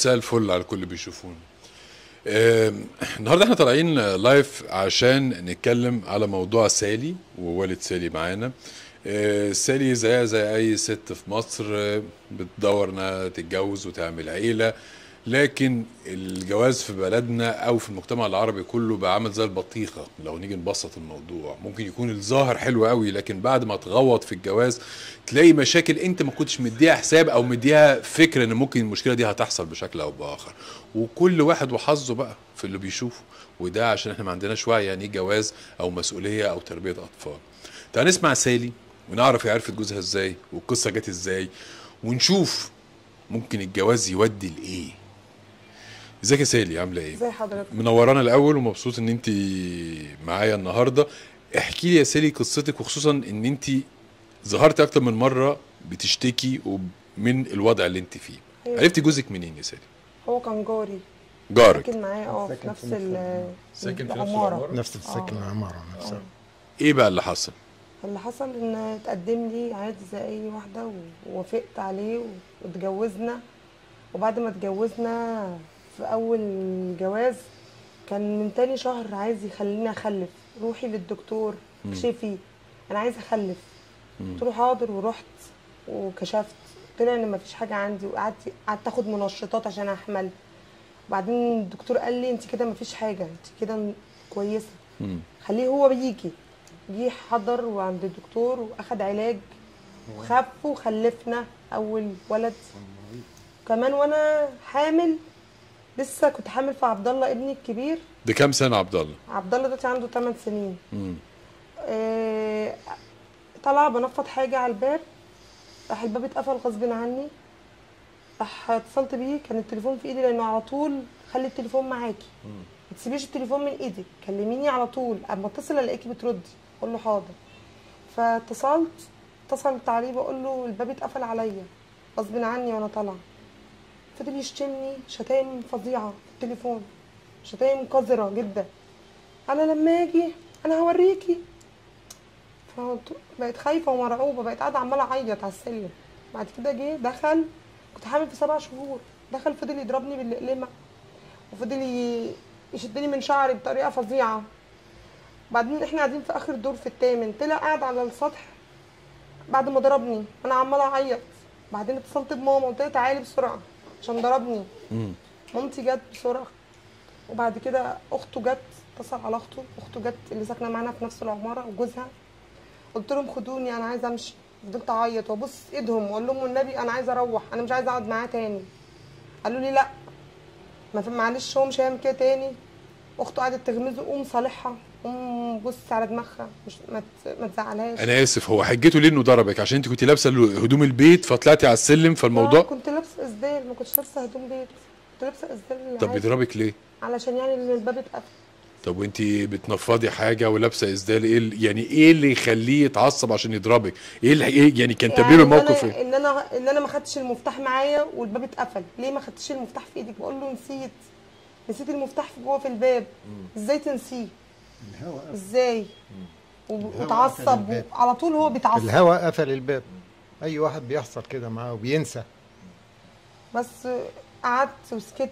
مساء الفل على الكل بيشوفونا. النهارده احنا طالعين لايف عشان نتكلم على موضوع سالي ووالد سالي معانا. سالي زيها زي اي ست في مصر، بتدور انها تتجوز وتعمل عيله، لكن الجواز في بلدنا او في المجتمع العربي كله بقى عامل زي البطيخه. لو نيجي نبسط الموضوع، ممكن يكون الظاهر حلو قوي، لكن بعد ما تغوط في الجواز تلاقي مشاكل انت ما كنتش مديها حساب او مديها فكره ان ممكن المشكله دي هتحصل بشكل او باخر. وكل واحد وحظه بقى في اللي بيشوفه، وده عشان احنا ما عندناش وعي يعني ايه جواز او مسؤوليه او تربيه اطفال. تعال نسمع سالي ونعرف هي عرفت جوزها ازاي والقصه جت ازاي، ونشوف ممكن الجواز يودي لايه. ازيك يا سالي، عامله ايه؟ ازي حضرتك؟ منورانا الاول ومبسوط ان انت معايا النهارده. احكي لي يا سالي قصتك، وخصوصا ان انت ظهرت اكتر من مره بتشتكي من الوضع اللي انت فيه. أيوة. عرفتي جوزك منين يا سالي؟ هو كان جاري، جارك؟ ساكن معايا في ساكن نفس في ساكن في نفس العمارة. العمارة؟ نفس السكن العمارة نفسها. ايه بقى اللي حصل؟ اللي حصل ان اتقدم لي عادي زي اي واحدة ووافقت عليه واتجوزنا. وبعد ما اتجوزنا في اول جواز كان من تاني شهر عايز يخليني اخلف. روحي للدكتور اكشفي، انا عايزه اخلف. قلت له حاضر، ورحت وكشفت، طلع ان مفيش حاجه عندي. قعدت اخد منشطات عشان احمل. وبعدين الدكتور قال لي انت كده مفيش حاجه، انت كده كويسه، خليه هو بيجي. جه حضر وعند الدكتور واخد علاج وخف وخلفنا اول ولد. كمان وانا حامل، لسه كنت حامل في عبد الله ابني الكبير. ده كام سنه عبد الله؟ عبد الله دلوقتي عنده 8 سنين. طلع بنفض حاجه على الباب، راح الباب اتقفل غصب عني. راح اتصلت بيه، كان التليفون في ايدي لانه على طول خلي التليفون معاكي، ما تسيبيش التليفون من ايدك، كلميني على طول، اما اتصل الاقيكي بتردي. اقول له حاضر. اتصلت عليه بقول له الباب اتقفل عليا غصب عني وانا طالعه. فضل يشتمني شتايم فظيعه في التليفون، شتايم قذره جدا. انا لما اجي انا هوريكي. بقيت خايفه ومرعوبه، بقيت قاعده عماله اعيط على السلم. بعد كده جه دخل، كنت حامل في 7 شهور. دخل فضل يضربني بالاقلمه، وفضل يشدني من شعري بطريقه فظيعه. بعدين احنا قاعدين في اخر دور في الثامن، طلع قاعد على السطح بعد ما ضربني انا عماله اعيط. بعدين اتصلت بماما، قلت لها تعالي بسرعه عشان ضربني. مامتي جت بسرعه، وبعد كده اخته جت، اتصل على اخته جت اللي ساكنه معانا في نفس العماره وجوزها. قلت لهم خدوني انا عايزه امشي. فضلت اعيط وابص ايدهم واقول لهم والنبي انا عايزه اروح، انا مش عايزه اقعد معاه تاني. قالوا لي لا معلش هو مش هيعمل كده تاني. اخته قعدت تغمزه، قوم صالحها، قوم بص على دماغها، مش ما تزعلهاش. انا اسف، هو حجته ليه انه ضربك؟ عشان انت كنت لابسه هدوم البيت فطلعتي على السلم فالموضوع؟ كنت لابسه اسدال، ما كنتش لابسه هدوم بيت، كنت لابسه اسدال. طب بيضربك ليه؟ علشان يعني الباب اتقفل. طب وانت بتنفضي حاجه ولابسه اسدال، ايه يعني ايه اللي يخليه يتعصب عشان يضربك؟ ايه يعني كان تبرير الموقف ايه؟ ان انا ما خدتش المفتاح معايا والباب اتقفل. ليه ما خدتش المفتاح في ايدك؟ بقول له نسيت المفتاح جوه في الباب. ازاي تنسيه؟ ازاي؟ وتعصب على طول، هو بيتعصب. الهواء قفل الباب، اي واحد بيحصل كده معاه وبينسى. بس قعدت وسكت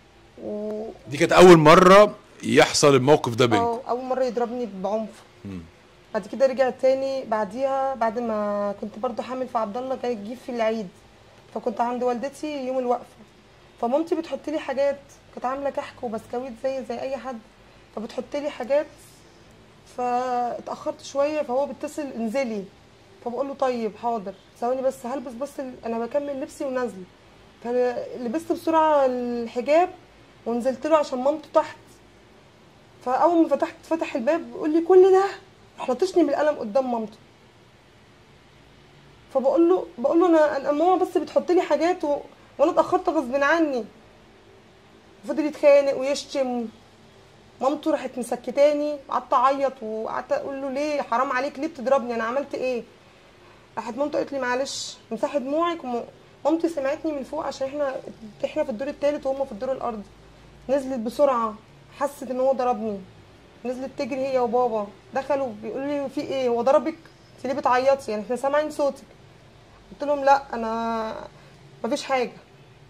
دي كانت اول مره يحصل الموقف ده بينكم؟ اول مره يضربني بعنف. بعد كده رجع تاني بعديها، بعد ما كنت برضو حامل في عبد الله، جاي تجيب في العيد، فكنت عند والدتي يوم الوقفه. فمامتي بتحط لي حاجات، كانت عامله كحك وبسكويت زي اي حد، فبتحط لي حاجات. فاتاخرت شويه، فهو بيتصل انزلي، فبقول له طيب حاضر ثواني بس هلبس، بس انا بكمل لبسي ونازله. فلبست بسرعه الحجاب ونزلت له عشان مامته تحت. فاول ما فتح الباب بيقول لي كل ده، لطشني بالقلم قدام مامته. فبقول له انا ماما بس بتحط لي حاجات وانا اتاخرت غصب عني. فضل يتخانق ويشتم. مامته راحت مسكتاني، قعدت اعيط وقعدت اقول له ليه حرام عليك، ليه بتضربني، انا عملت ايه؟ راحت مامته قالت لي معلش امسحي دموعك. مامتي سمعتني من فوق عشان احنا في الدور الثالث وهم في الدور الارضي. نزلت بسرعه، حست ان هو ضربني، نزلت تجري هي وبابا. دخلوا بيقولوا لي في ايه، هو ضربك؟ انت ليه بتعيطي؟ يعني احنا سامعين صوتك. قلت لهم لا انا مفيش حاجه.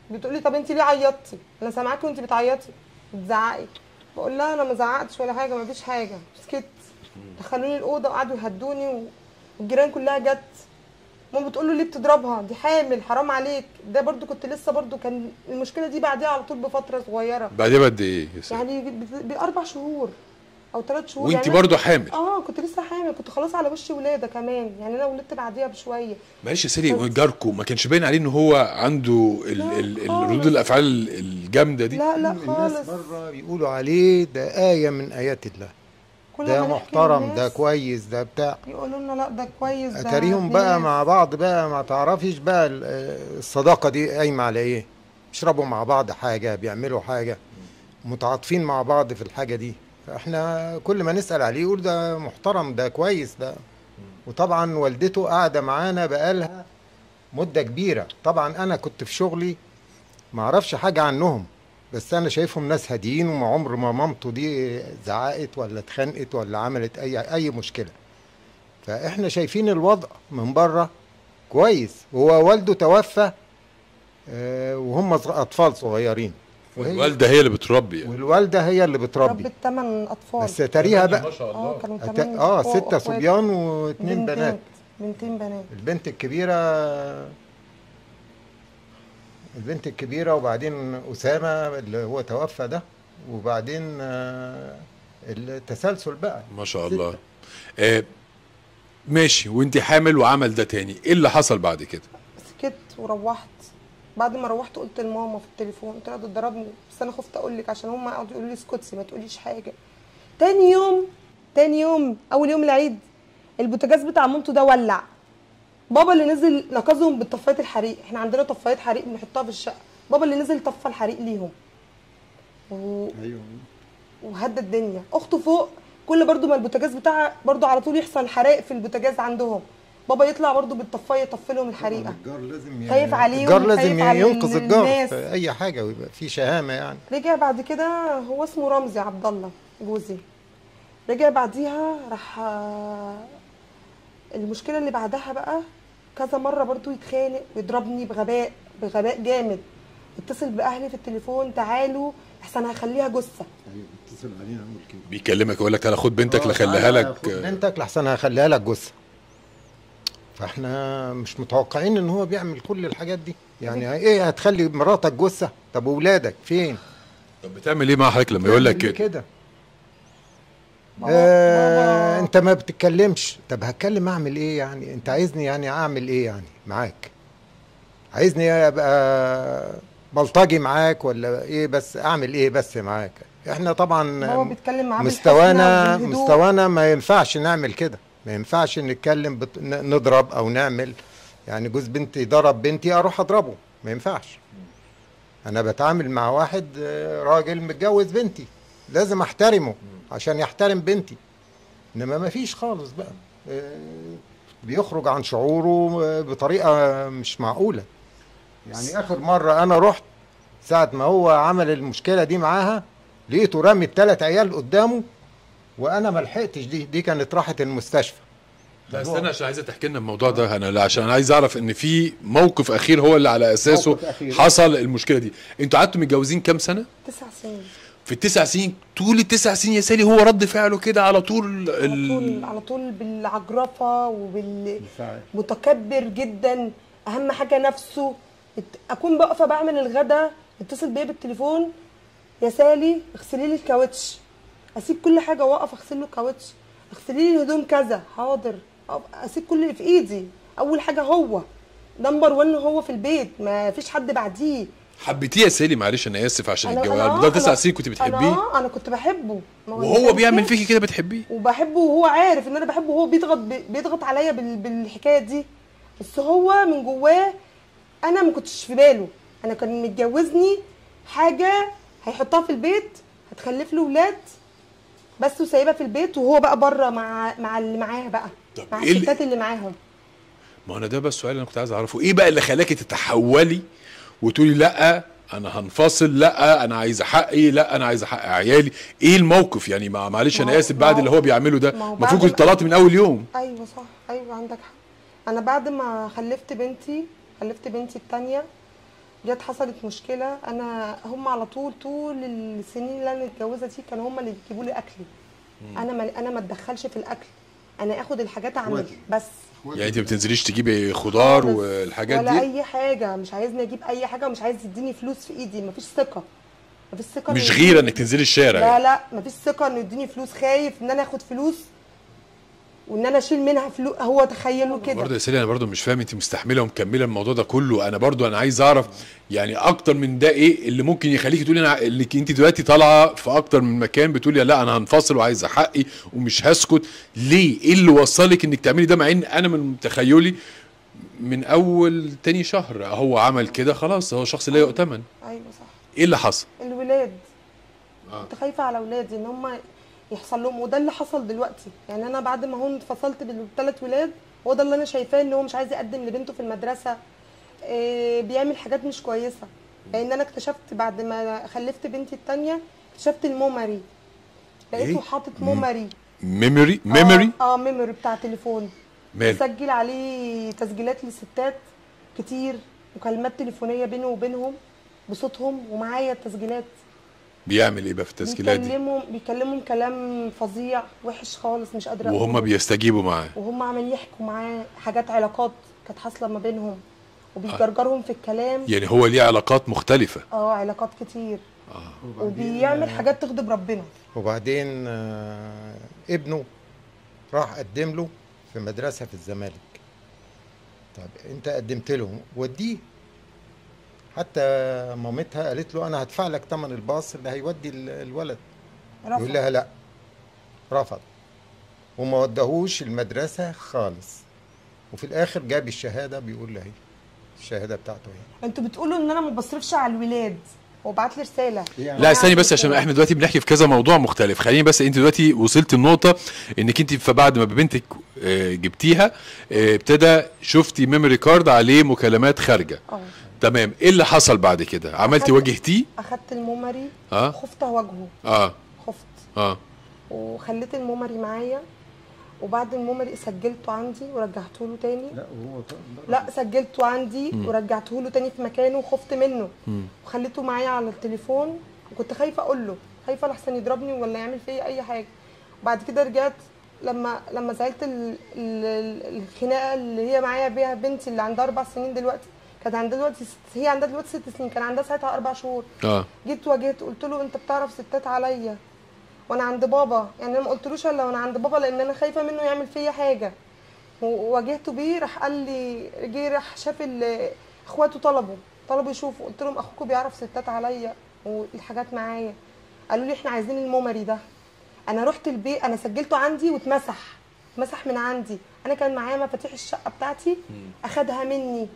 بتقولي طب انت ليه عيطتي؟ انا سامعاكي وانت بتعيطي بتزعقي. بقول لها انا ما زعقتش ولا حاجه، ما فيش حاجه، سكت. دخلوني الاوضه وقعدوا يهدوني والجيران كلها جت. ماما بتقول له ليه بتضربها؟ دي حامل، حرام عليك. ده برضو كنت لسه برضو كان المشكله دي بعديها على طول بفتره صغيره. بعديها بقد ايه يا سالي؟ يعني ب4 شهور او 3 شهور. وانت يعني برضه حامل؟ كنت لسه حامل، كنت خلاص على وش ولاده كمان. يعني انا ولدت بعديها بشويه. معلش يا سالي، جاركم ما كانش باين عليه ان هو عنده ردود الافعال الجامده دي؟ لا الناس خالص. بره بيقولوا عليه ده آية من آيات الله، كل ده ما نحكي محترم، للناس ده كويس، ده بتاع. يقولوا لنا لا ده كويس، ده اتاريهم ابن بقى ناس. مع بعض بقى، ما تعرفيش بقى الصداقة دي قايمة على ايه. بيشربوا مع بعض حاجة، بيعملوا حاجة، متعاطفين مع بعض في الحاجة دي. فاحنا كل ما نسأل عليه يقول ده محترم، ده كويس ده. وطبعا والدته قاعدة معانا بقالها مدة كبيرة. طبعا انا كنت في شغلي ما اعرفش حاجة عنهم، بس انا شايفهم ناس هاديين، وما عمر ما مامته دي زعقت ولا اتخانقت ولا عملت اي مشكلة. فاحنا شايفين الوضع من بره كويس. هو والده توفى وهم اطفال صغيرين، الوالده هي اللي بتربي يعني. والوالده هي اللي بتربي. ربت 8 اطفال. بس تاريها بقى ما شاء الله. كانوا 8 6 صبيان و2 بنات. بنتين بنات. البنت الكبيره وبعدين اسامه اللي هو توفى ده، وبعدين التسلسل بقى. ما شاء الله. ماشي. وانت حامل وعمل ده تاني، ايه اللي حصل بعد كده؟ سكت وروحت. بعد ما روحت قلت لماما في التليفون، قلت لها ده ضربني، بس انا خفت اقول لك عشان هم قعدوا يقولوا لي اسكتي ما تقوليش حاجه. تاني يوم اول يوم العيد البوتاجاز بتاع مامته ده ولع. بابا اللي نزل نقذهم بالطفايه الحريق، احنا عندنا طفايات حريق بنحطها في الشقه. بابا اللي نزل طفى الحريق ليهم ايوه. وهدى الدنيا. اخته فوق كل برضو ما البوتاجاز بتاعها برضو على طول يحصل حرائق في البوتاجاز عندهم، بابا يطلع برضو بالطفايه يطفي لهم الحريقه. الجار لازم خايف عليهم، الجار لازم خايف على ينقذ الجار الناس. في اي حاجه ويبقى في شهامه يعني. رجع بعد كده، هو اسمه رمزي عبد الله جوزي. رجع بعديها راح المشكله اللي بعدها بقى كذا مره برضو يتخانق ويضربني بغباء جامد. اتصل باهلي في التليفون، تعالوا احسن هخليها جثه. ايوه اتصل علينا اقول كده. بيكلمك يقول لك انا خد بنتك لخليها لك. خد بنتك لحسن هخليها لك جثه. فاحنا مش متوقعين ان هو بيعمل كل الحاجات دي. يعني ايه هتخلي مراتك جثه؟ طب واولادك فين؟ طب بتعمل ايه مع حضرتك لما يقول لك كده؟ بابا انت ما بتتكلمش. طب هتكلم اعمل ايه يعني؟ انت عايزني يعني اعمل ايه يعني معاك؟ عايزني ابقى بلطجي معاك ولا ايه؟ بس اعمل ايه بس معاك؟ احنا طبعا بابا بيتكلم معاه مستوانا ما ينفعش نعمل كده. ما ينفعش نتكلم نضرب او نعمل. يعني جوز بنتي ضرب بنتي اروح اضربه، ما ينفعش. انا بتعامل مع واحد راجل متجوز بنتي، لازم احترمه عشان يحترم بنتي. انما ما فيش خالص بقى، بيخرج عن شعوره بطريقه مش معقوله. يعني اخر مره انا رحت ساعه ما هو عمل المشكله دي معاها، لقيته رامي ال3 عيال قدامه وانا ما لحقتش. دي كانت راحت المستشفى. لا استنى عشان عايزه تحكي لنا الموضوع ده. انا عشان عايز اعرف ان في موقف اخير هو اللي على اساسه حصل المشكله دي. انتوا قعدتوا متجوزين كام سنه؟ 9 سنين. في ال9 سنين، طول ال9 سنين يا سالي هو رد فعله كده على طول على طول بالعجرفه متكبر جدا. اهم حاجه نفسه. اكون واقفه بعمل الغدا يتصل بيا بالتليفون، يا سالي اغسلي لي الكاوتش. اسيب كل حاجه واقف اغسل له الكاوتش. اغسلي لي الهدوم كذا، حاضر. اسيب كل اللي في ايدي. اول حاجه هو نمبر 1، هو في البيت ما فيش حد بعديه. حبيتيه يا سالي؟ معلش انا اسف عشان الجواب ده. 9 سنين كنت بتحبيه؟ انا كنت بحبه. وهو بيعمل فيكي كده بتحبيه؟ وبحبه وهو عارف ان انا بحبه، وهو بيضغط عليا بالحكايه دي. بس هو من جواه انا ما كنتش في باله. انا كان متجوزني حاجه هيحطها في البيت، هتخلف له ولاد بس، وسايبها في البيت، وهو بقى بره مع اللي معاه بقى، مع الستات اللي معاهم. ما انا ده بس السؤال اللي انا كنت عايز اعرفه. ايه بقى اللي خلاكي تتحولي وتقولي لا انا هنفصل، لا انا عايزه حقي، لا انا عايزه حق عيالي؟ ايه الموقف يعني؟ معلش انا اسف بعد اللي هو بيعمله ده المفروض كنت طلعت من اول يوم. ايوه صح، ايوه عندك حق. انا بعد ما خلفت بنتي الثانيه جت حصلت مشكله، انا هم على طول السنين اللي انا متجوزه دي كانوا هم اللي بيجيبوا لي اكلي. انا ما اتدخلش في الاكل، انا اخد الحاجات اعملها بس. يعني انت ما بتنزليش تجيبي خضار خالص والحاجات ولا دي؟ اي حاجه، مش عايزني اجيب اي حاجه، ومش عايز يديني فلوس في ايدي، مفيش ثقه. مفيش ثقه مش غيره انك تنزلي الشارع لا يعني. لا مفيش ثقه انه يديني فلوس، خايف ان انا اخد فلوس وان انا اشيل منها فلوس. هو تخيلوا كده. برضه يا سيدي انا برضه مش فاهم انت مستحمله ومكمله الموضوع ده كله. انا برضه عايز اعرف يعني اكتر من ده ايه اللي ممكن يخليكي تقولي اللي انت دلوقتي طالعه في اكتر من مكان بتقولي لا انا هنفصل وعايزه حقي ومش هسكت. ليه؟ ايه اللي وصلك انك تعملي ده؟ مع ان انا من تخيلي من اول تاني شهر هو عمل كده خلاص، هو شخص لا يؤتمن. ايوه صح. ايه اللي حصل؟ الولاد. كنت خايفه على اولادي ان هم يحصل لهم، وده اللي حصل دلوقتي. يعني انا بعد ما هون اتفصلت بالثلاث ولاد، هو ده اللي انا شايفاه، ان هو مش عايز يقدم لبنته في المدرسه، بيعمل حاجات مش كويسه. لان انا اكتشفت بعد ما خلفت بنتي الثانيه، اكتشفت الميموري، لقيته حاطط ميموري. ميموري ميموري بتاع تليفون، مسجل عليه تسجيلات للستات كتير، مكالمات تليفونيه بينه وبينهم بصوتهم، ومعايا التسجيلات. بيعمل ايه بقى في التسجيلات دي؟ بيكلمهم كلام فظيع وحش خالص، مش قادره وهم بيستجيبوا معاه، وهم عمالين يحكوا معاه حاجات، علاقات كانت حاصله ما بينهم، وبيجرجرهم في الكلام. يعني هو ليه علاقات مختلفه؟ علاقات كتير. وبيعمل حاجات تغضب ربنا. وبعدين ابنه راح قدم له في مدرسه في الزمالك. طب انت قدمت له وديه، حتى مامتها قالت له انا هدفع لك ثمن الباص اللي هيودي الولد. رفض. يقول لها لا، رفض وما ودهوش المدرسه خالص. وفي الاخر جاب الشهاده، بيقول لها الشهاده بتاعته اهي. انتوا بتقولوا ان انا ما بصرفش على الولاد، وبعت لي رساله. لا استني بس، عشان احنا دلوقتي بنحكي في كذا موضوع مختلف. خليني بس، انت دلوقتي وصلت النقطه انك انت فبعد ما بنتك جبتيها ابتدى شفتي ميموري كارد عليه مكالمات خارجه. تمام. ايه اللي حصل بعد كده؟ عملتي واجهتيه؟ اخدت الميموري. خفت اواجهه. خفت. وخليت الميموري معايا، وبعد الميموري سجلته عندي ورجعته له تاني. لا سجلته عندي ورجعته له تاني في مكانه، وخفت منه. وخليته معايا على التليفون، وكنت خايفه اقول له، خايفه لحسن يضربني ولا يعمل فيا اي حاجه. وبعد كده رجعت لما زعلت الخناقه اللي هي معايا بيها بنتي اللي عندها 4 سنين دلوقتي، كانت عندها دلوقتي هي عندها دلوقتي 6 سنين، كان عندها ساعتها 4 شهور. جيت واجهت قلت له انت بتعرف ستات عليا وانا عند بابا، يعني انا ما قلتلوش الا وانا عند بابا، لان انا خايفه منه يعمل فيا حاجه. وواجهته بيه، راح قال لي راح شاف اخواته طلبوا يشوفوا. قلت لهم اخوكم بيعرف ستات عليا والحاجات معايا. قالوا لي احنا عايزين الميموري ده. انا رحت البيت، انا سجلته عندي واتمسح من عندي. انا كان معايا مفاتيح الشقه بتاعتي، اخدها مني.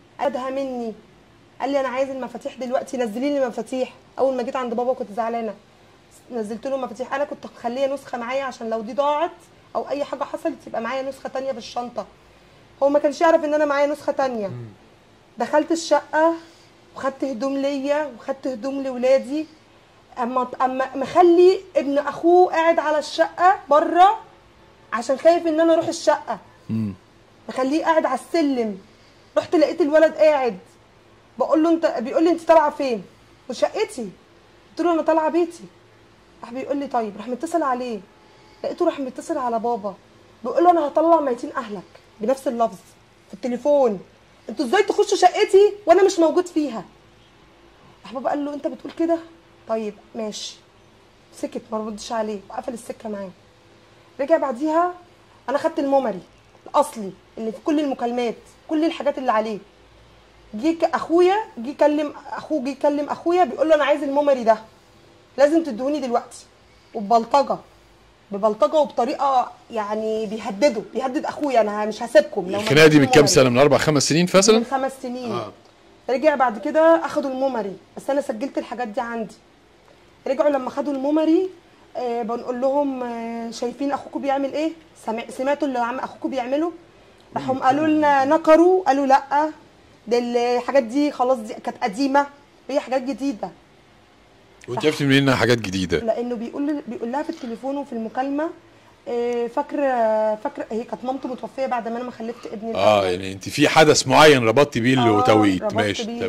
قال لي انا عايز المفاتيح دلوقتي، نزلي لي مفاتيح. اول ما جيت عند بابا كنت زعلانه، نزلت له مفاتيح. انا كنت مخليه نسخه معايا عشان لو دي ضاعت او اي حاجه حصلت يبقى معايا نسخه تانية في الشنطه. هو ما كانش يعرف ان انا معايا نسخه تانية. دخلت الشقه وخدت هدوم ليا وخدت هدوم لاولادي. اما مخلي ابن اخوه قاعد على الشقه بره عشان خايف ان انا اروح الشقه. مخليه قاعد على السلم. رحت لقيت الولد قاعد، بقول له بيقول لي انت طالعه فين؟ وشقتي. قلت له انا طالعه بيتي. راح بيقول لي طيب. راح متصل عليه، لقيته راح متصل على بابا، بيقول له انا هطلع ميتين اهلك بنفس اللفظ في التليفون. انتوا ازاي تخشوا شقتي وانا مش موجود فيها؟ راح بابا قال له انت بتقول كده؟ طيب ماشي. سكت، ما ردش عليه وقفل السكه معاه. رجع بعديها، انا خدت الميموري الاصلي اللي في كل المكالمات، كل الحاجات اللي عليه. اخويا جه يكلم اخويا، بيقول له انا عايز الميموري ده، لازم تدوني دلوقتي. وببلطجه وبطريقه يعني بيهدد اخويا، انا مش هسيبكم. لو الخناقه دي من كام سنه؟ من 4 5 سنين مثلا؟ من 5 سنين. رجع بعد كده اخدوا الميموري، بس انا سجلت الحاجات دي عندي. رجعوا لما خدوا الميموري، بنقول لهم شايفين اخوكم بيعمل ايه؟ سمعتوا اللي اخوكم بيعمله؟ راحوا قالوا لنا نكروا، قالوا لا ده الحاجات دي خلاص، دي كانت قديمه، هي حاجات جديده. وانت عرفتي منين انها حاجات جديده؟ لانه بيقول لها في التليفون وفي المكالمه فاكره هي كانت مامته متوفيه بعد ما انا ما خلفت ابني. يعني انت في حدث معين ربطتي بيه التوقيت. ماشي تمام.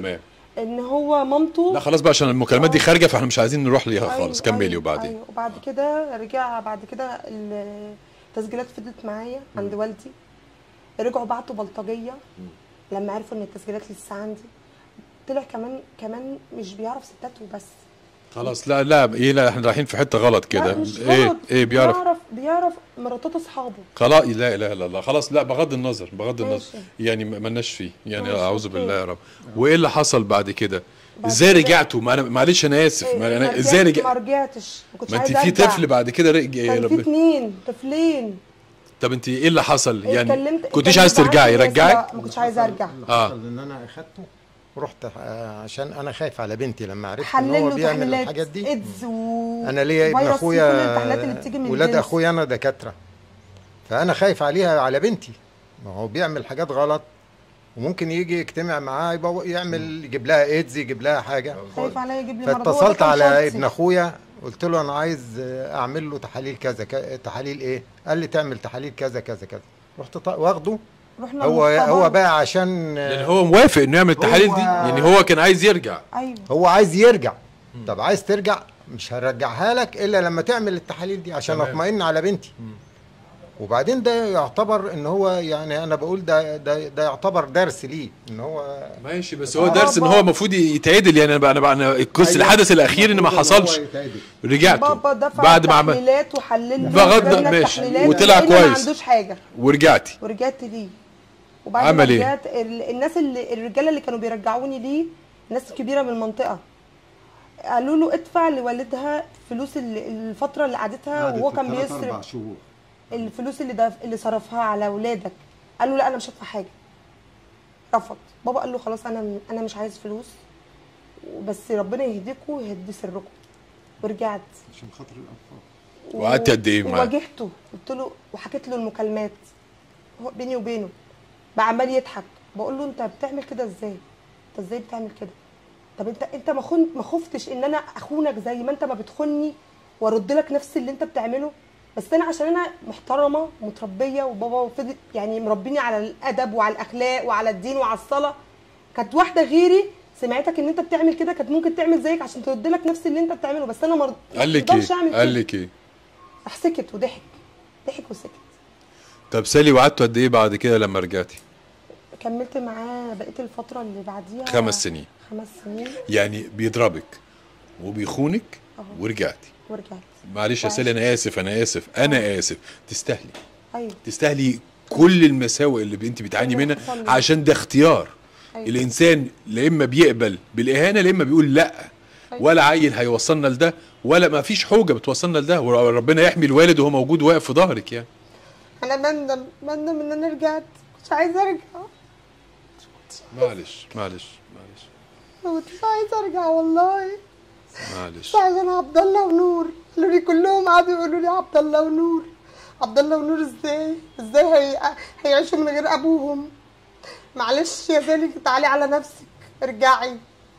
ان هو مامته لا خلاص بقى عشان المكالمات دي خارجه، فاحنا مش عايزين نروح ليها خالص. كملي. أيوة وبعدين أيوة. وبعد كده رجع، بعد كده التسجيلات فضلت معايا عند والدي. رجعوا بعتوا بلطجيه لما عرفوا ان التسجيلات لسه عندي. طلع كمان مش بيعرف ستات وبس. خلاص. لا لا ايه، لا احنا رايحين في حته غلط كده. لا مش ايه غلط. ايه بيعرف مراتات اصحابه. خلاص. لا اله الا الله. خلاص لا، بغض النظر ماشي. يعني مالناش فيه يعني. ماشي، اعوذ أوكي. بالله يا رب. وايه اللي حصل بعد كده؟ بعد ازاي كده- رجعتوا؟ ما انا معلش انا اسف، ما انا ازاي ما رجع؟ رجعتش، ما كنتش ما انت عايزه في ارجع. طفل بعد كده رجع. كان في 2 طفلين. طب انت ايه اللي حصل يعني؟ اتكلمت كنتيش عايز ترجعي؟ لا رجعك؟ ما كنتش عايزه ارجع. ان انا اخدته رحت عشان انا خايف على بنتي لما عرفت ان هو حلله بيعمل تحليلات الحاجات دي. ايدز انا ليا ابن فيروس، في كل التحليلات اللي اخويا، بتيجي من ولاد الجنس. اخويا انا دكاتره، فانا خايف عليها على بنتي. ما هو بيعمل حاجات غلط وممكن يجي يجتمع معاه يعمل، يجيب لها ايدز، يجيب لها حاجه. خايف عليا يجيب لي مرض. هو ده فاتصلت كان على شرطي. ابن اخويا قلت له انا عايز اعمل له تحاليل كذا تحاليل ايه؟ قال لي تعمل تحاليل كذا كذا كذا. رحت واخده. رحنا هو المختبر. بقى عشان يعني هو موافق انه يعمل التحاليل دي؟ يعني هو كان عايز يرجع. ايوه هو عايز يرجع. طب عايز ترجع، مش هرجعها لك الا لما تعمل التحاليل دي عشان تمام. اطمئن على بنتي. وبعدين ده يعتبر ان هو، يعني انا بقول ده يعتبر درس ليه ان هو ماشي. بس هو درس ان هو المفروض يتعدل يعني. انا القصه الحدث الاخير ان ما حصلش. رجعتوا بابا دفع بعد ما عمل تحليلات وحللنا بغض- وجبنا ماشي. التحليلات وطلع ولقينا ما كويس. عندوش حاجه. ورجعتي. ورجعت ليه. وبعد عمل ما إيه؟ رجعت الناس الرجاله اللي كانوا بيرجعوني ليه، ناس كبيره من المنطقه، قالوا له ادفع لوالدها فلوس الفتره اللي قعدتها، وهو كان بيصرف شهور. الفلوس اللي صرفها على اولادك. قال له لا انا مش هدفع حاجه. رفض. بابا قال له خلاص انا مش عايز فلوس، بس ربنا يهديكم ويهدي سركم. ورجعت عشان خاطر الاطفال. وقعدت قد ايه معاه؟ وواجهته، قلت له وحكيت له المكالمات هو بيني وبينه، بقى عمال يضحك. بقول له انت بتعمل كده ازاي؟ انت ازاي بتعمل كده؟ طب انت ما خفتش ان انا اخونك زي ما انت ما بتخوني وارد لك نفس اللي انت بتعمله؟ بس انا عشان انا محترمه ومتربيه، وبابا فضل يعني مربيني على الادب وعلى الاخلاق وعلى الدين وعلى الصلاه. كانت واحده غيري سمعتك ان انت بتعمل كده كانت ممكن تعمل زيك عشان ترد لك نفس اللي انت بتعمله، بس انا ما قال لك اقدرش ايه؟ اعمل قال كده. لك ايه؟ راح سكت وضحك. ضحك وسكت. طب سالي، وقعدتوا قد ايه بعد كده لما رجعتي؟ كملت معاه بقيه الفتره اللي بعديها 5 سنين. 5 سنين. يعني بيضربك وبيخونك أهو. ورجعتي. ورجعت. معلش يا وعشت. سالي، انا اسف انا اسف. تستاهلي. ايوه تستاهلي كل المساوئ اللي انت بتعاني اللي منها، حصل لي. عشان ده اختيار. أيوة. الانسان لا اما بيقبل بالاهانه لا اما بيقول لا. أيوة. ولا عيل هيوصلنا لده، ولا ما فيش حوجه بتوصلنا لده، وربنا يحمي الوالد وهو موجود واقف في ظهرك يعني. انا بندم ان انا رجعت، مش عايزه ارجع. معلش ما كنتش عايزه ارجع والله. معلش. بس عشان عبد الله ونور قالوا لي كلهم، قعدوا يقولوا لي عبد الله ونور. عبد الله ونور ازاي هيعيشوا من غير ابوهم؟ معلش يا زالي تعالي على نفسك ارجعي.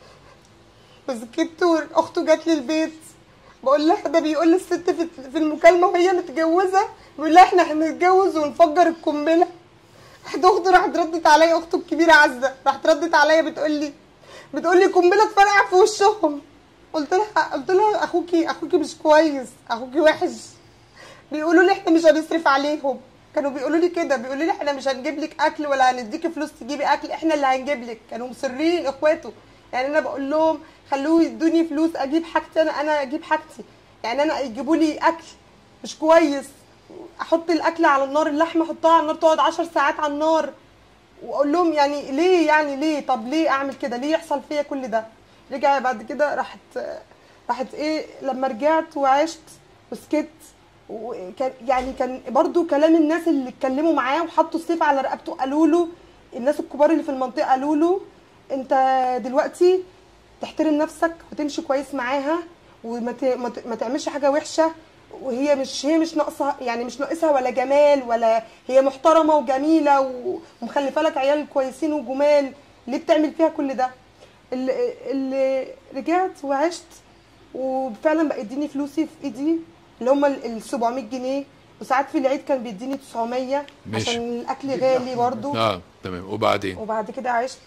وسكت. اخته جات لي البيت، بقول لها ده بيقول للست في المكالمه وهي متجوزه، بيقول لها احنا هنتجوز ونفجر القنبله. اخته راحت ردت عليا، اخته الكبيره عزه راحت ردت عليا بتقول لي قنبله تفرقع في وشهم. قلت لها اخوكي مش كويس، اخوكي وحش. بيقولوا لي احنا مش هنصرف عليهم، كانوا بيقولوا لي كده، بيقولوا لي احنا مش هنجيب لك اكل ولا هنديكي فلوس تجيبي اكل، احنا اللي هنجيب لك. كانوا مصرين اخواته. يعني انا بقول لهم خلوه يدوني فلوس اجيب حاجتي، انا اجيب حاجتي. يعني انا يجيبوا لي اكل مش كويس، احط الاكل على النار، اللحمه احطها على النار تقعد 10 ساعات على النار، واقول لهم يعني ليه طب ليه اعمل كده؟ ليه يحصل فيا كل ده؟ رجع بعد كده راحت ايه لما رجعت وعشت وسكت. كان برضو كلام الناس اللي اتكلموا معاه وحطوا السيف على رقبته، قالوا له الناس الكبار اللي في المنطقه، قالوا له انت دلوقتي تحترم نفسك وتمشي كويس معاها وما تعملش حاجه وحشه، وهي مش ناقصها، يعني مش ناقصها ولا جمال، ولا هي محترمه وجميله ومخلفه لك عيال كويسين وجمال، ليه بتعمل فيها كل ده؟ اللي رجعت وعشت وفعلا بقى يديني فلوسي في ايدي اللي هم ال 700 جنيه، وساعات في العيد كان بيديني 900 ماشي. عشان الاكل غالي برضو. تمام. وبعدين؟ وبعد كده عشت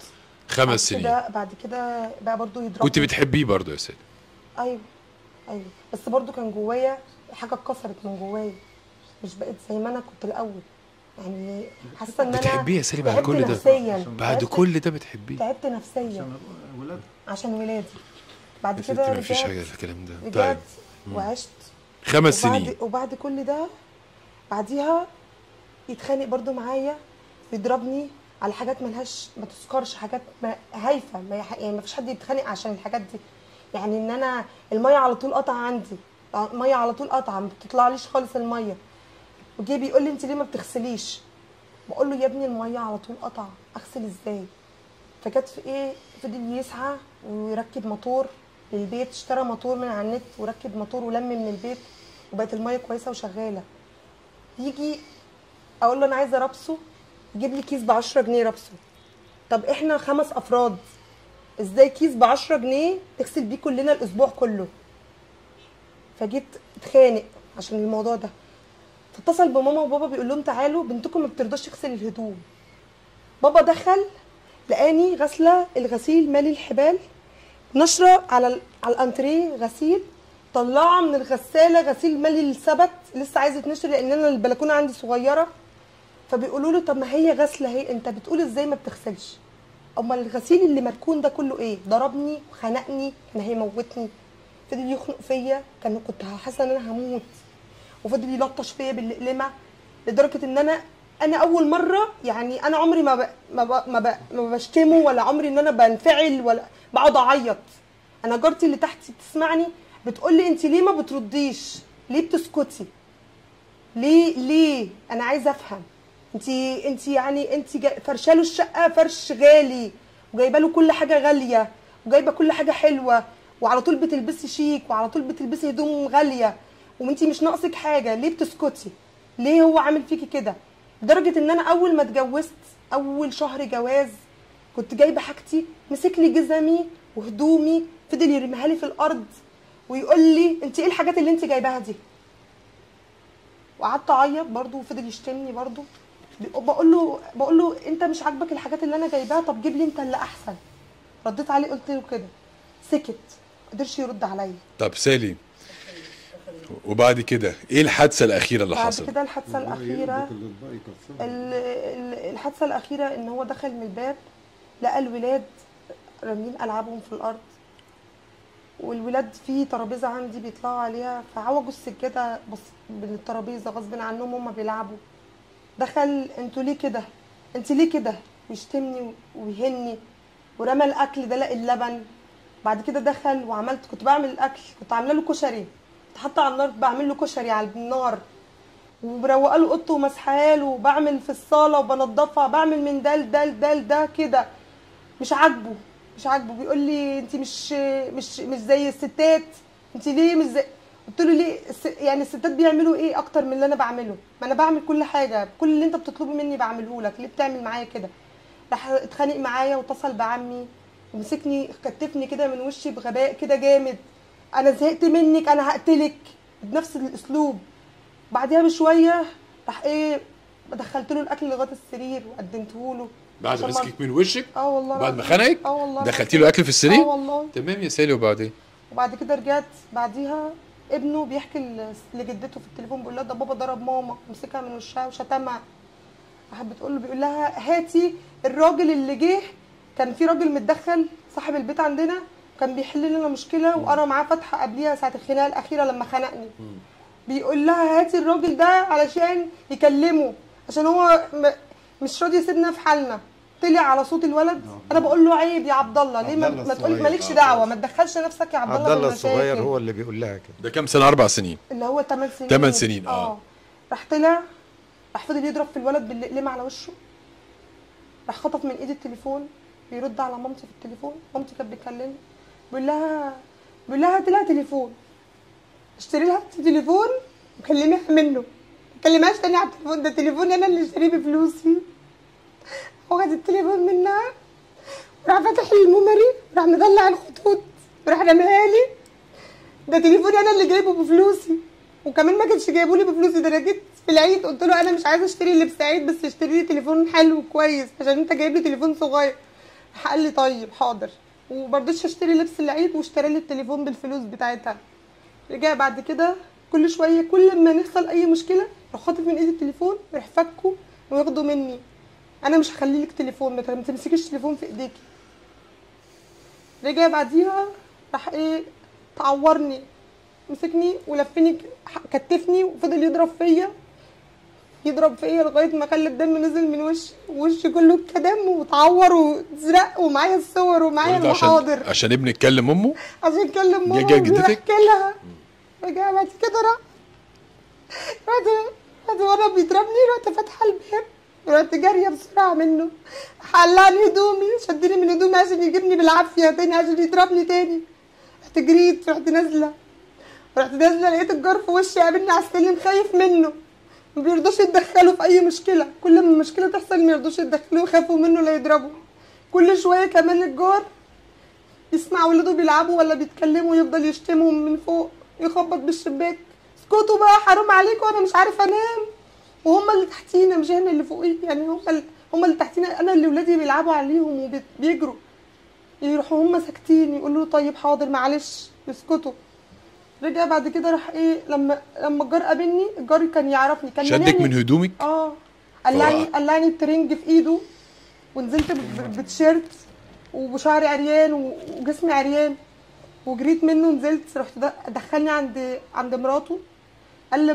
5 سنين. بعد كده بقى برضو يضربني. كنت بتحبيه برضه يا سالي؟ ايوه ايوه، بس برضو كان جوايا حاجه اتكسرت من جوايا، مش بقيت زي ما انا كنت الاول. يعني حاسه ان انا بتحبيه يا سالي بعد تعبت كل ده؟ نفسيا. بعد كل ده بتحبيه؟ تعبت نفسيا عشان ولادي. بعد يا كده ستي مفيش رجعت، حاجه في الكلام ده. طيب رجعت وعشت 5 سنين. وبعد كل ده بعديها يتخانق برضو معايا ويضربني على حاجات ملهاش ما تذكرش، حاجات هايفه، يعني ما فيش حد يتخانق عشان الحاجات دي. يعني ان انا الميه على طول قطع عندي، ميه على طول قطعه ما بتطلعليش خالص الميه، وجي بيقول لي انت ليه ما بتغسليش؟ بقول له يا ابني الميه على طول قطعه، اغسل ازاي؟ فجت في ايه، فضل يسعى ويركب موتور للبيت، اشترى موتور من على النت وركب موتور ولم من البيت، وبقت الميه كويسه وشغاله. يجي اقول له انا عايزه رابسو، يجيب لي كيس ب 10 جنيه رابسو. طب احنا 5 افراد، ازاي كيس ب 10 جنيه تغسل بيه كلنا الاسبوع كله؟ فجيت اتخانق عشان الموضوع ده، فاتصل بماما وبابا بيقول لهم تعالوا بنتكم ما بترضاش تغسل الهدوم. بابا دخل لقاني غسله الغسيل مالي الحبال، نشره على الانتريه غسيل، طلعه من الغساله غسيل مالي السبت لسه عايزه تنشر لان انا البلكونه عندي صغيره. فبيقولوا له طب ما هي غسله اهي، انت بتقول ازاي ما بتغسلش؟ امال الغسيل اللي مركون ده كله ايه؟ ضربني وخنقني، كان هيموتني، فضل يخنق فيا، كنت حاسه ان انا هموت، وفضل يلطش فيا بالقلمه لدرجه ان انا اول مره، يعني انا عمري ما بشتمه، ولا عمري ان انا بنفعل ولا بقعد اعيط. انا جارتي اللي تحتي بتسمعني بتقول لي انت ليه ما بترديش؟ ليه بتسكتي؟ ليه انا عايزه افهم. انت يعني انت فرشاله الشقه فرش غالي، وجايبه له كل حاجه غاليه، وجايبه كل حاجه حلوه، وعلى طول بتلبسي شيك، وعلى طول بتلبسي هدوم غاليه، وانت مش ناقصك حاجه، ليه بتسكتي؟ ليه هو عامل فيكي كده؟ لدرجه ان انا اول ما اتجوزت اول شهر جواز كنت جايبه حاجتي، مسك لي جزمي وهدومي فضل يرميها لي في الارض ويقول لي انت ايه الحاجات اللي انت جايباها دي؟ وقعدت اعيط برده وفضل يشتمني برده. بقول له انت مش عاجبك الحاجات اللي انا جايباها، طب جيب لي انت اللي احسن. رديت عليه قلت له كده، سكت، ما قدرش يرد عليا. طب سالي، وبعد كده ايه الحادثه الاخيره اللي حصلت؟ بعد كده الحادثه الاخيره، الحادثه الاخيره ان هو دخل من الباب لقى الولاد رامين العابهم في الارض، والولاد في ترابيزه عندي بيطلعوا عليها، فعوجوا السجاده بس بالترابيزه غصب عنهم هم بيلعبوا. دخل انتوا ليه كده؟ انت ليه كده؟ ويشتمني ويهني، ورمى الاكل ده لقى اللبن. بعد كده دخل وعملت، كنت بعمل الاكل، كنت عامله له كشري، كنت حاطه على النار بعمل له كشري على النار، ومروقه له اوضته ومسحها له، وبعمل في الصاله وبنضفها، بعمل من ده كده. مش عاجبه بيقول لي انت مش زي الستات، انت ليه مش زي؟ قلت له ليه يعني الستات بيعملوا ايه اكتر من اللي انا بعمله؟ ما انا بعمل كل حاجه، كل اللي انت بتطلبه مني بعمله لك، ليه بتعمل معايا كده؟ راح اتخانق معايا واتصل بعمي ومسكني كتفني كده من وشي بغباء كده جامد، انا زهقت منك، انا هقتلك، بنفس الاسلوب. بعدها بشويه راح ايه، دخلت له الاكل لغايه السرير وقدمته له. بعد ما مسكك من وشك؟ والله بعد ما خنقك؟ والله دخلتي له اكل في السرير؟ والله. تمام يا سالي، وبعدين؟ وبعد كده رجعت بعديها ابنه بيحكي لجدته في التليفون بيقول لها ده بابا ضرب ماما، مسكها من وشها وشتمها. راحت بتقول له، بيقول لها هاتي الراجل اللي جه، كان في راجل متدخل صاحب البيت عندنا كان بيحل لنا مشكله وانا معاه فاتحه قبليها ساعه الخناقه الاخيره لما خنقني. بيقول لها هاتي الراجل ده علشان يكلمه، عشان هو مش راضي يسيبنا في حالنا. طلع على صوت الولد. انا بقول له عيب يا عبد الله، ليه ما تقولي مالكش دعوه، ما تدخلش نفسك يا عبد الله. عبد الله الصغير هو اللي بيقول لها كده. ده كام سنه؟ 4 سنين؟ اللي هو 8 سنين. 8 سنين راح طلع، راح فضل يضرب في الولد بالقلم على وشه، راح خطف من ايدي التليفون بيرد على مامتي في التليفون. مامتي كانت بتكلمني، بيقول لها هات لها تليفون، اشتري لها تليفون وكلميها منه، ما تكلمهاش تاني على التليفون، ده تليفوني انا اللي اشتريه بفلوسي. واخد التليفون منها وراح فاتح الميموري وراح مطلع الخطوط وراح رميها لي. ده تليفوني انا اللي جايبه بفلوسي، وكمان ما كانش جايبه لي بفلوسي، ده انا جيت في العيد قلت له انا مش عايزه اشتري اللي بسعيد، بس اشتري لي تليفون حلو كويس عشان انت جايب لي تليفون صغير. قال لي طيب حاضر، ومرضتش اشتري لبس العيد واشترى لي التليفون بالفلوس بتاعتها. رجع بعد كده كل شويه كل ما نحصل اي مشكله يروح خاطف من ايدي التليفون، يروح فكه وياخده مني. انا مش هخلي لك تليفون، ما تمسكيش تليفون في ايديكي. رجع بعديها راح ايه تعورني، مسكني ولفني كتفني وفضل يضرب فيا لغايه ما خلى الدم نزل من وشي كله كدم واتعور واتزرق، ومعايا الصور ومعايا المحاضر. عشان ابنك كلم امه؟ عشان كلم ماما جدتك لها. رجع بعد كده رحت وانا بيضربني رحت فاتحه الباب ورحت جاريه بسرعه منه، حلعني هدومي شدني من هدومي عشان يجيبني بالعافيه تاني عشان يضربني تاني. رحت جريت رحت نازله لقيت الجار في وشي قابلني على السلم خايف منه، ما بيرضوش يتدخلوا في اي مشكله، كل ما المشكله تحصل ما يرضوش يتدخلوا يخافوا منه لا يضربوا. كل شويه كمان الجار يسمع ولاده بيلعبوا ولا بيتكلموا يفضل يشتمهم من فوق، يخبط بالشباك اسكتوا بقى حرام عليكم انا مش عارفه انام. وهم اللي تحتينا مش احنا اللي فوقيه، يعني هم اللي تحتينا، انا اللي ولادي بيلعبوا عليهم وبيجروا، يروحوا هم ساكتين يقولوا له طيب حاضر معلش يسكتوا. رجع بعد كده راح ايه لما الجار قابلني، الجار كان يعرفني، كان شدك من هدومك؟ قلعني الترنج في ايده، ونزلت بتيشيرت وشعري عريان وجسمي عريان، وجريت منه نزلت رحت دخلني عند مراته. قال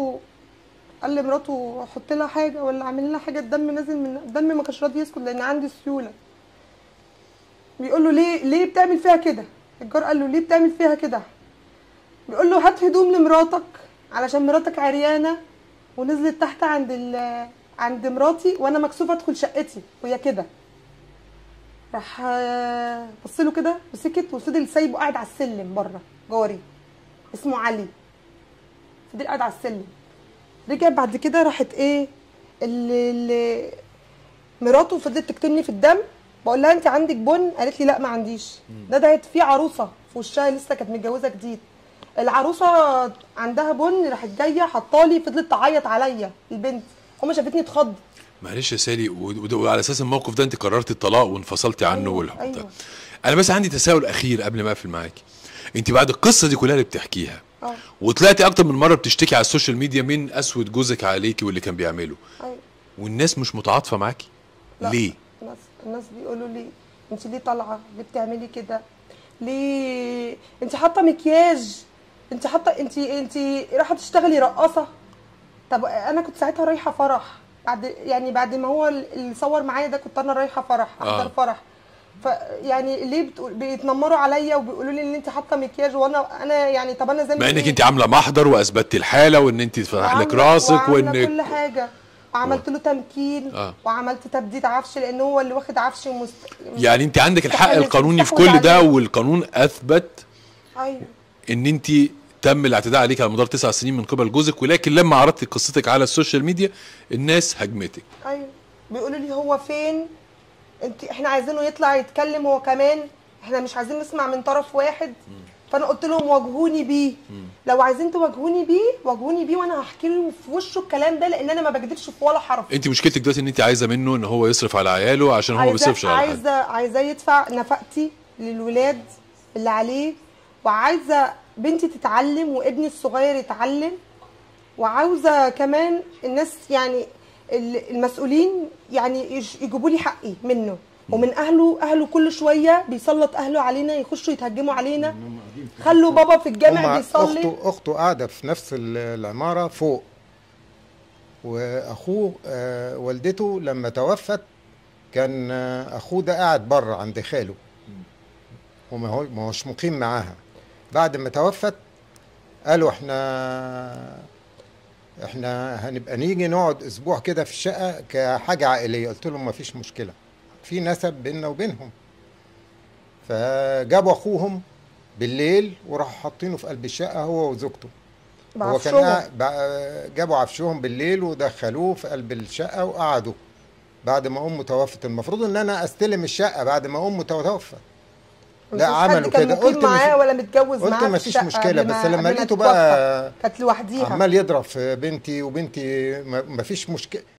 لمراته حط لها حاجه ولا اعمل لها حاجه، الدم نازل من الدم ما كانش راضي يسكت لان عندي سيوله. بيقول له ليه بتعمل فيها كده؟ الجار قال له ليه بتعمل فيها كده؟ بيقول له هات هدوم لمراتك علشان مراتك عريانه ونزلت تحت عند مراتي وانا مكسوفه ادخل شقتي وهي كده. راح بص له كده وسكت وفضل سايبه قاعد على السلم بره. جاري اسمه علي فضل قاعد على السلم. رجع بعد كده راحت ايه مراته فضلت تكتمني في الدم. بقول لها انت عندك بن؟ قالت لي لا ما عنديش. ندهت في عروسه في وشها لسه كانت متجوزه جديد، العروسه عندها بن، راحت جايه حطالي فضلت تعيط عليا البنت، امي شافتني اتخضت. معلش يا سالي، وعلى اساس الموقف ده انت قررتي الطلاق وانفصلتي عنه والحب ده. أيوة. انا بس عندي تساؤل اخير قبل ما اقفل معاكي. انت بعد القصه دي كلها اللي بتحكيها وطلعتي اكتر من مره بتشتكي على السوشيال ميديا من قسوه جوزك عليكي واللي كان بيعمله، والناس مش متعاطفه معاكي ليه؟ الناس بيقولوا لي انت ليه طالعه؟ ليه بتعملي كده؟ ليه انت حاطه مكياج؟ انت رايحه تشتغلي رقاصه؟ طب انا كنت ساعتها رايحه فرح، بعد ما هو اللي صور معايا ده كنت انا رايحه فرح احضر فرح. فيعني ليه بيتنمروا عليا وبيقولوا لي ان انت حاطه مكياج وانا يعني طب انا زي مع انك انت عامله محضر واثبتي الحاله وان انت فتح لك راسك وان كل حاجه، وعملت له تمكين وعملت تبديد عفش لان هو اللي واخد عفش يعني انت عندك الحق القانوني في كل ده، والقانون اثبت ان انت تم الاعتداء عليك على مدار 9 سنين من قبل جوزك، ولكن لما عرضتي قصتك على السوشيال ميديا الناس هجمتك. بيقولوا لي هو فين؟ احنا عايزينه يطلع يتكلم هو كمان، احنا مش عايزين نسمع من طرف واحد. فانا قلت لهم واجهوني بيه، لو عايزين تواجهوني بيه وانا هحكي له في وشه الكلام ده لان انا ما بكذبش في ولا حرف. انت مشكلتك دلوقتي ان انت عايزه منه ان هو يصرف على عياله عشان هو ما بيصرفش على حد. عايزاه يدفع نفقتي للولاد اللي عليه، وعايزه بنتي تتعلم وابني الصغير يتعلم، وعاوزه كمان الناس يعني المسؤولين يعني يجيبوا لي حقي منه ومن اهله كل شويه بيسلط اهله علينا يخشوا يتهجموا علينا. خلوا بابا في الجامع بيصلي. اخته قاعده في نفس العماره فوق، واخوه والدته لما توفت كان اخوه ده قاعد بره عند خاله وما هوش مقيم معاها. بعد ما توفت قالوا احنا هنبقى نيجي نقعد اسبوع كده في الشقه كحاجه عائليه. قلت لهم ما فيش مشكله، في نسب بيننا وبينهم. فجابوا اخوهم بالليل وراحوا حاطينه في قلب الشقه هو وزوجته. هو كان جابوا عفشهم بالليل ودخلوه في قلب الشقه وقعدوا بعد ما امه توفت. المفروض ان انا استلم الشقه بعد ما امه توفت، لا عملوا كده. قلت معاه ولا متجوز معاه؟ قلت ما فيش مشكله، بس لما لقيته بقى كانت لوحديها عمال يضرب في بنتي وبنتي ما فيش مشكله.